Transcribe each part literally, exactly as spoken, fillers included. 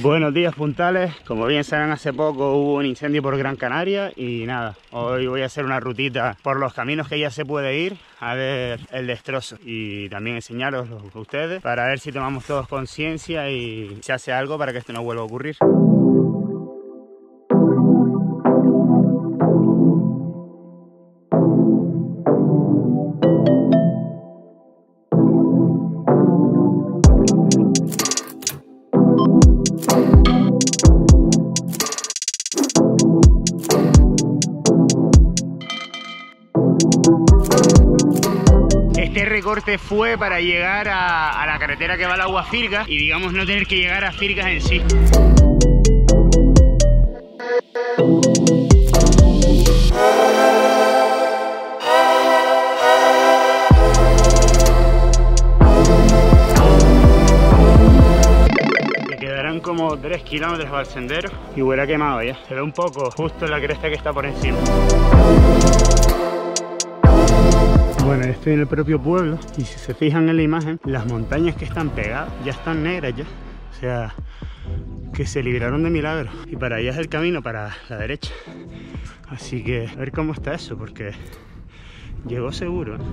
Buenos días, puntales. Como bien saben, hace poco hubo un incendio por Gran Canaria y nada, hoy voy a hacer una rutita por los caminos que ya se puede ir a ver el destrozo y también enseñaros a ustedes para ver si tomamos todos conciencia y se hace algo para que esto no vuelva a ocurrir. Este recorte fue para llegar a, a la carretera que va al Agua Firgas y digamos no tener que llegar a Firgas en sí. Me quedarán como tres kilómetros al sendero y huele a quemado ya. Se ve un poco justo en la cresta que está por encima. Bueno, estoy en el propio pueblo y si se fijan en la imagen, las montañas que están pegadas ya están negras ya. O sea, que se libraron de milagro. Y para allá es el camino, para la derecha. Así que a ver cómo está eso, porque llegó seguro, ¿eh?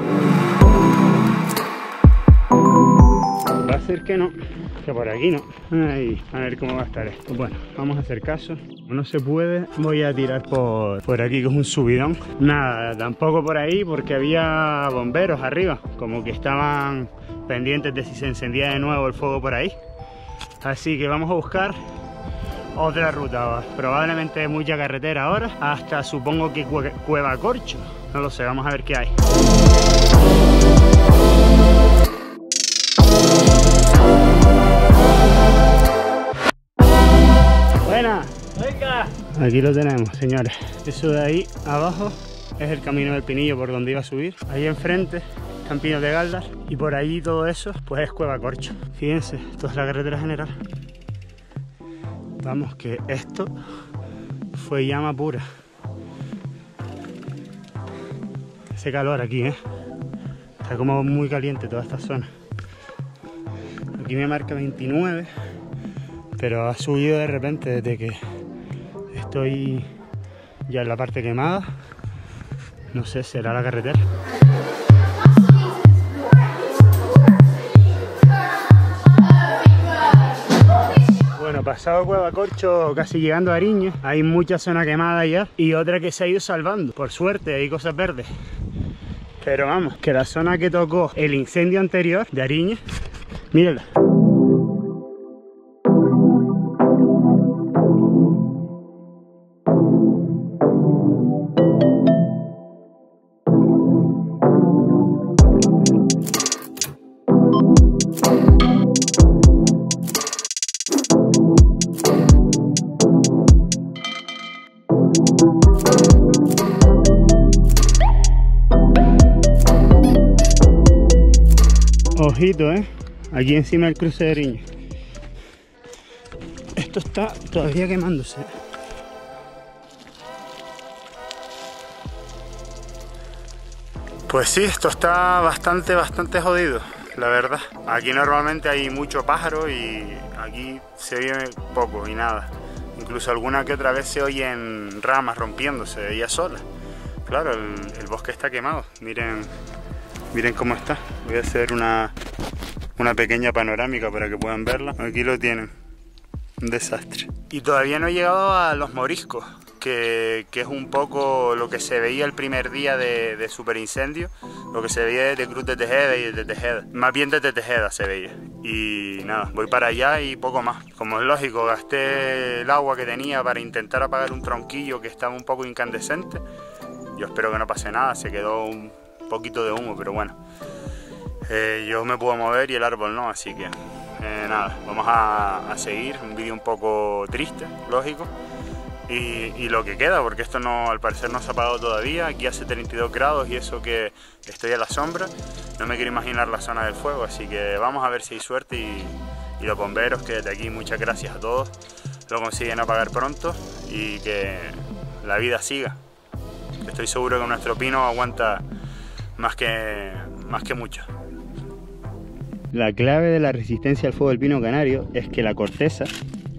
Va a ser que no, que por aquí no. Ahí, a ver cómo va a estar esto. Bueno, vamos a hacer caso. Como no se puede, voy a tirar por, por aquí, que es un subidón. Nada, tampoco por ahí, porque había bomberos arriba, como que estaban pendientes de si se encendía de nuevo el fuego por ahí. Así que vamos a buscar otra ruta, probablemente mucha carretera ahora, hasta supongo que Cueva Corcho. No lo sé, vamos a ver qué hay. Buena. Venga. Aquí lo tenemos, señores. Eso de ahí abajo es el camino del Pinillo por donde iba a subir. Ahí enfrente están Pinos de Galdar y por allí todo eso pues es Cueva Corcho. Fíjense, esto es la carretera general. Vamos, que esto fue llama pura. Hace calor aquí, ¿eh? Está como muy caliente toda esta zona. Aquí me marca veintinueve, pero ha subido de repente desde que estoy ya en la parte quemada. No sé, será la carretera. Bueno, pasado Cueva Corcho, casi llegando a Ariño, hay mucha zona quemada ya y otra que se ha ido salvando. Por suerte hay cosas verdes. Pero vamos, que la zona que tocó el incendio anterior de Ariño, mírenla. Ojito, eh, aquí encima del cruce de Ariño. Esto está todavía quemándose. Pues sí, esto está bastante, bastante jodido, la verdad. Aquí normalmente hay mucho pájaro y aquí se oye poco y nada. Incluso alguna que otra vez se oyen ramas rompiéndose ellas solas. Claro, el, el bosque está quemado. Miren, miren cómo está. Voy a hacer una, una pequeña panorámica para que puedan verla. Aquí lo tienen. Un desastre. Y todavía no he llegado a los moriscos, que, que es un poco lo que se veía el primer día de, de super incendio, lo que se veía de Cruz de Tejeda y de Tejeda, más bien desde Tejeda se veía. Y nada, voy para allá y poco más. Como es lógico, gasté el agua que tenía para intentar apagar un tronquillo que estaba un poco incandescente. Yo espero que no pase nada, se quedó un poquito de humo, pero bueno. Eh, yo me puedo mover y el árbol no, así que eh, nada, vamos a, a seguir. Un vídeo un poco triste, lógico. Y, y lo que queda, porque esto no, al parecer no se ha apagado todavía. Aquí hace treinta y dos grados y eso que estoy a la sombra. No me quiero imaginar la zona del fuego, así que vamos a ver si hay suerte y, y los bomberos, que desde aquí muchas gracias a todos, lo consiguen apagar pronto y que la vida siga. Estoy seguro que nuestro pino aguanta más que, más que mucho. La clave de la resistencia al fuego del pino canario es que la corteza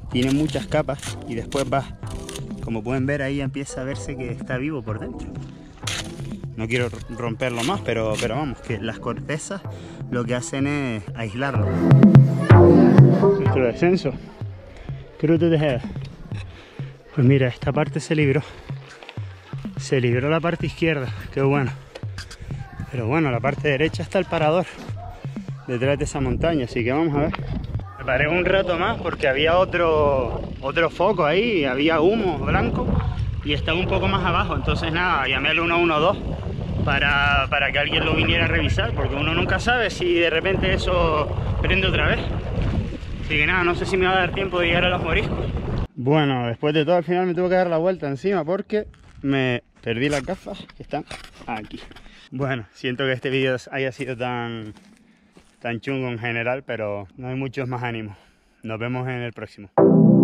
tiene muchas capas y después va, como pueden ver ahí empieza a verse que está vivo por dentro. No quiero romperlo más, pero, pero vamos, que las cortezas lo que hacen es aislarlo. Nuestro descenso. Cruz de Tejeda. Pues mira, esta parte se libró. Se libró la parte izquierda, qué bueno. Pero bueno, la parte derecha está el parador, detrás de esa montaña, así que vamos a ver. Me paré un rato más porque había otro, otro foco ahí, había humo blanco y estaba un poco más abajo. Entonces nada, llamé al uno uno dos para, para que alguien lo viniera a revisar, porque uno nunca sabe si de repente eso prende otra vez. Así que nada, no sé si me va a dar tiempo de llegar a los moriscos. Bueno, después de todo al final me tuve que dar la vuelta encima porque me perdí las gafas que están aquí. Bueno, siento que este vídeo haya sido tan, tan chungo en general, pero no hay muchos más ánimos. Nos vemos en el próximo.